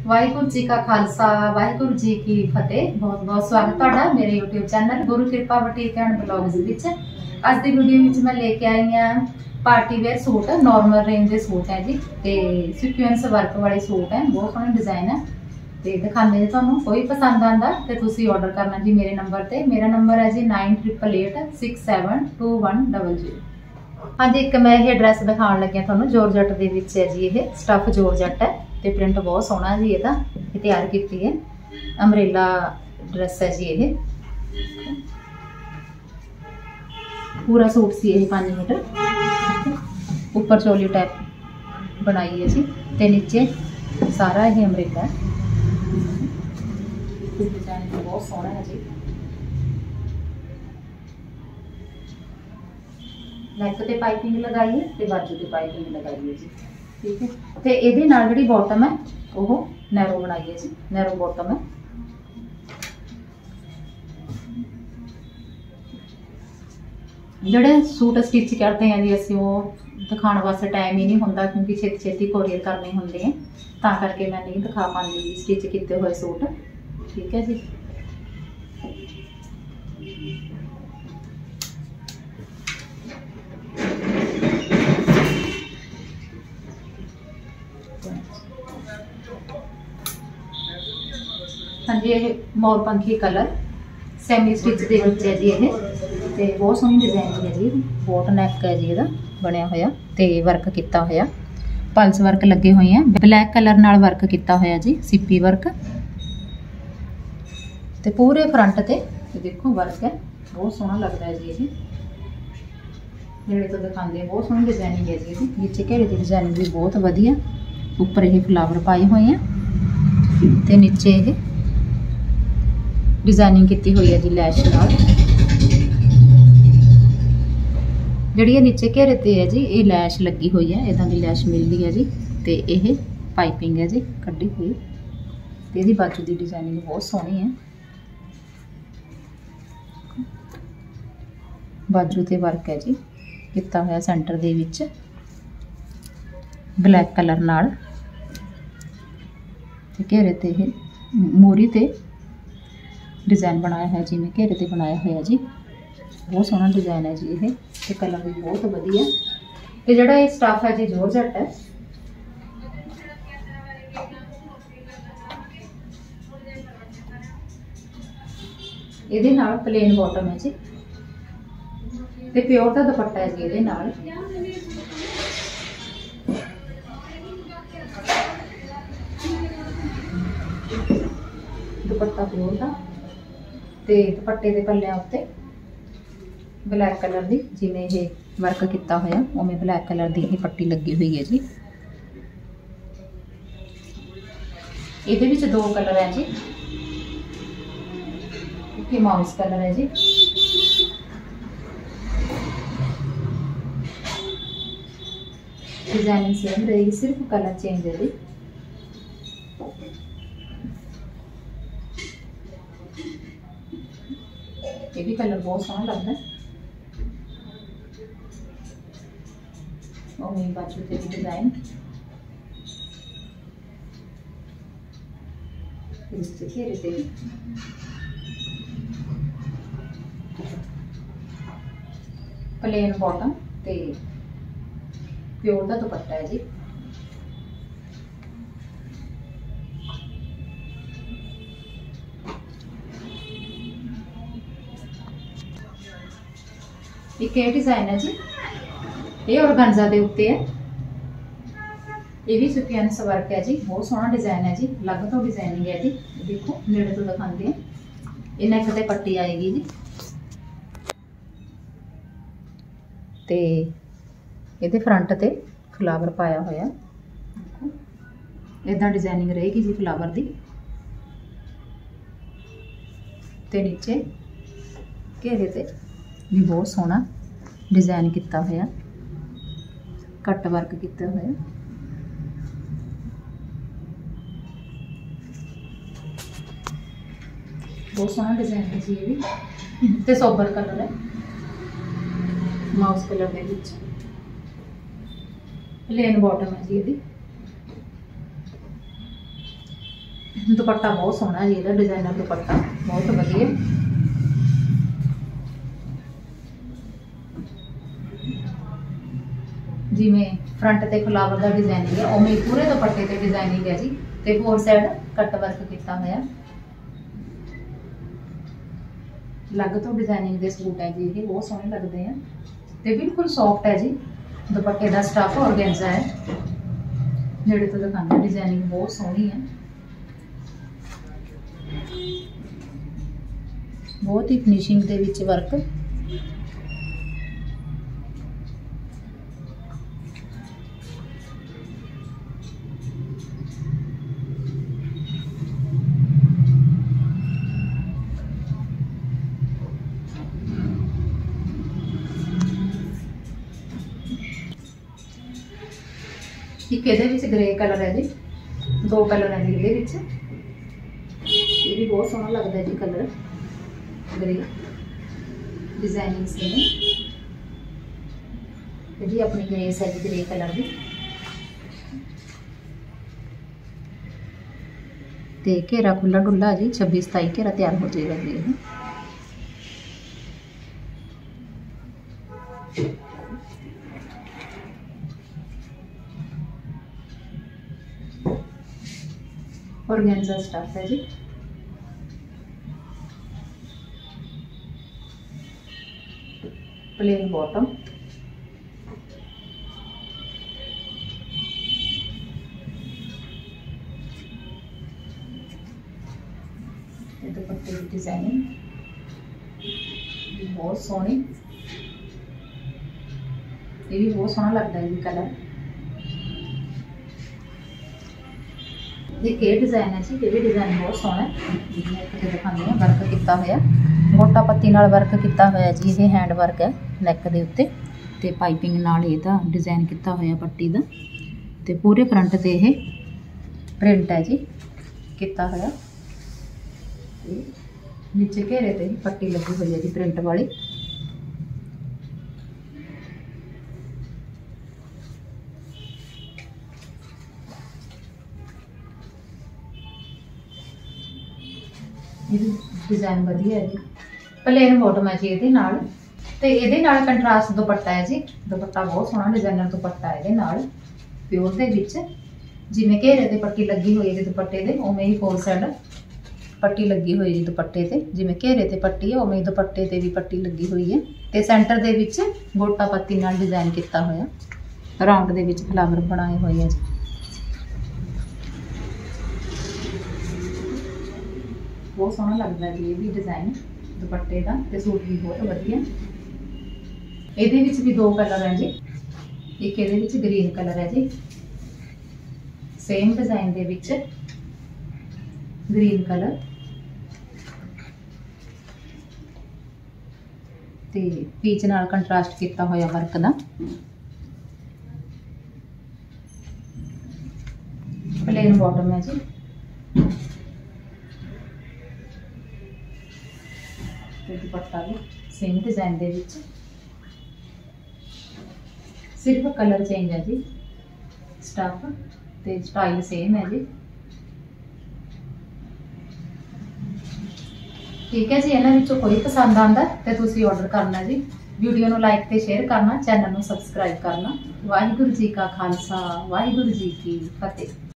वाहिगुरू जी का खालसा वाहिगुरू जी की फतेह। बहुत बहुत स्वागत तुहाडा मेरे YouTube channel Guru Kripa boutique and vlogs विच। अज दी वीडियो विच मैं लेके आई हाँ party wear suit, normal range के सूट है जी। तो सीक्वेंस वर्क वाले सूट है, बहुत सोहने डिजाइन है। तो दिखाने जी तुहानू, कोई पसंद आता तो तुसी ऑर्डर करना जी मेरे नंबर पर। मेरा नंबर है जी 9888672100। हाँ जी, एक मैं ये ड्रैस दिखाने लगी थोड़ा जॉर्जट दे विच है जी। ये स्टफ जॉर्जट है तो प्रिंट बहुत सोहना जी। ये तैयार की है अमरेला ड्रैस है जी। ये पूरा सूट सी ये 5 मीटर, ऊपर चोली टाइप बनाई है जी। तो नीचे सारा ये अमरेला है। डिजाइन बहुत सोहना है जी। नैक ते पाइपिंग लगाई है तो बाजू की पाइपिंग लगाई है जी। ठीक है। तो ये नाल जिहड़ी बॉटम है वो नैरो बनाई है जी, नैरो बॉटम है। जिहड़े सूट स्टिच करते हैं जी असीं वो दिखाने वास्ते टाइम ही नहीं होंदा, क्योंकि छेती छेती कोरियर करने होंदे हैं, तां करके मैं नहीं दिखा पाती जी स्टिच किए हुए सूट। ठीक है जी। हाँ जी, ये मोरपंखी कलर सैमी स्टिच के विच है जी। ये तो बहुत सोहनी डिजाइन है जी। बोट नैक है जी, ਇਹਦਾ बनया होया ते वर्क किया होया, पल्स वर्क लगे हुए हैं। ब्लैक कलर नाल वर्क किया होया जी, सिप्पी वर्क। तो पूरे फ्रंट ते देखो वर्क है, बहुत सोहना लगता है जी। ये नेड़े तो दिखाते हैं, बहुत सोहनी डिजाइनिंग है जी। नीचे घेरे की डिजाइनिंग भी बहुत वधिया, ऊपर ये फ्लावर पाए हुए हैं तो नीचे ये डिजाइनिंग की हुई है जी लैश नाल। जिहड़ी नीचे घेरे ते है जी ये लैश लगी हुई है, इदां दी लैश मिलती है जी। तो ये पाइपिंग है जी कढ़ी हुई। तो ये बाजू की डिजाइनिंग बहुत सोहनी है, बाजू ते वर्क है जी किया होया सेंटर दे विच ब्लैक कलर नाल। ते घेरे ते मोरी ते डिजाइन बनाया है जी, मैं घेरे ते बनाया होया जी। बहुत सोहना डिजाइन है जी। ये कलर भी बहुत वधिया। तो जिहड़ा ये स्टफ है जी जॉर्जट है। ये नाल प्लेन बॉटम है जी, तो प्योर का दुपट्टा है जी। ये नाल दुपट्टा प्योर का, तो दुपट्टे के पल्लियां उत्ते ब्लैक कलर की जिमें ये वर्क किया होया उमें ब्लैक कलर की ही पट्टी लगी हुई है जी। ये 2 कलर है जी, एक माउस कलर है जी। डिजाइनिंग सेम रहेगी, सिर्फ कलर चेंज है जी। ये भी कलर बहुत सोहना लगता है। और मेरी बाजू से भी डिजाइन घेरे से भी प्लेन बॉटम ते प्योर का दुपट्टा है जी। एक डिजाइन है जी, ये ऑर्गेन्जा के उत्ते है। ये भी सीक्वेंस वर्क है जी, बहुत सोहना डिजाइन है जी। अलग तो डिजाइनिंग है जी। देखो नेड़े तो दिखाते हैं, ये नैक ते पट्टी आएगी जी। तो ये फ्रंट ते फ्लावर पाया होया, इदा डिजाइनिंग रहेगी जी फ्लावर की। तो नीचे घेरे ते भी बहुत सोहना डिजाइन किया होया, कट वर्क किया होया। बहुत सोहना डिजाइन है जी। ये भी तो सोबर कलर है, माउस कलर के विच प्लेन बॉटम है जी। ये दुपट्टा बहुत सोहना जी, ਇਹਦਾ डिजाइनर दुपट्टा बहुत वधिया। जिमें फ्रंट ते फ्लावर का डिजाइनिंग है उमें पूरे दुपट्टे ते डिजाइनिंग है जी, ते फोर साइड कट वर्क किया होया। अलग तो डिजाइनिंग के सूट है जी, ये बहुत सोहने लगते हैं ते बिल्कुल सॉफ्ट है जी। दुपट्टे का स्टफ ऑर्गेन्जा है, नेड़े तो दिखाने डिजाइनिंग बहुत सोहनी है, बहुत ही फिनिशिंग दे विच वर्क। एक ये ग्रे कलर है जी, दो कलर है जी ये भी बहुत सोहना लगता है जी कलर ग्रे, डिजाइनिंग सेम जी अपनी ग्रेस है जी ग्रे कलर की। ते घेरा खुला डुला जी 26-27 घेरा तैयार हो जाएगा जी। ऑर्गेन्जा स्टफ है जी, प्लेन बॉटम, दुपट्टे की डिजाइनिंग बहुत सोहनी, ये भी बहुत सोहना लगता है जी कलर। ये डिजाइन है जी, ये भी डिजाइन बहुत सोहना है, दिखानी है वर्क किया हुआ गोटा पत्ती नाल वर्क किया हुआ जी। ये हैंड वर्क है नैक के उत्ते ते पाइपिंग नाल इहदा डिजाइन किया हुआ पट्टी दा, ते पूरे फ्रंट ते ये प्रिंट है जी किया हुआ, नीचे घेरे ते पट्टी लगी हुई है जी प्रिंट वाली। डिजाइन वधिया है जी, प्लेन बॉटम है जी ये नाल, ते ये नाल कंट्रास्ट दुपट्टा है जी। दुपट्टा बहुत सोहना डिजाइनर दुपट्टा है ये नाल प्योर दे विच, जिवें घेरे ते पट्टी लगी हुई है दुपट्टे दे उवें ही फोर साइड पट्टी लगी हुई है दुपट्टे ते, जिवें घेरे ते पट्टी है उवें ही दुपट्टे ते भी पट्टी लगी हुई है, ते सेंटर दे विच गोटा पत्ती नाल डिजाइन किया होया, राउंड दे विच फ्लावर बनाए हुए हैं जी। बहुत सोहना लगता है जी ये भी डिजाइन दुपट्टे का, ते सूट भी बहुत वधिया। ਇਹਦੇ ਵਿੱਚ भी दो कलर है जी, एक ਇਹਦੇ ਵਿੱਚ ग्रीन कलर है जी, सेम डिजाइन ਦੇ ਵਿੱਚ ग्रीन कलर ਤੇ ਪੀਚ ਨਾਲ ਕੰਟਰਾਸਟ ਕੀਤਾ ਹੋਇਆ ਵਰਕ ਦਾ। प्लेन बॉटम है जी, दुपट्टा भी सेम डिजाइन दे विच, सिर्फ कलर चेंज है जी, स्टफ ते स्टाइल सेम है जी। ठीक है जी, इन्हां विचों कोई पसंद आंदा ते तुसीं ऑर्डर करना जी। वीडियो नूं लाइक ते शेयर करना, चैनल नूं सबसक्राइब करना। वाहिगुरू जी का खालसा, वाहिगुरू जी की फतेह।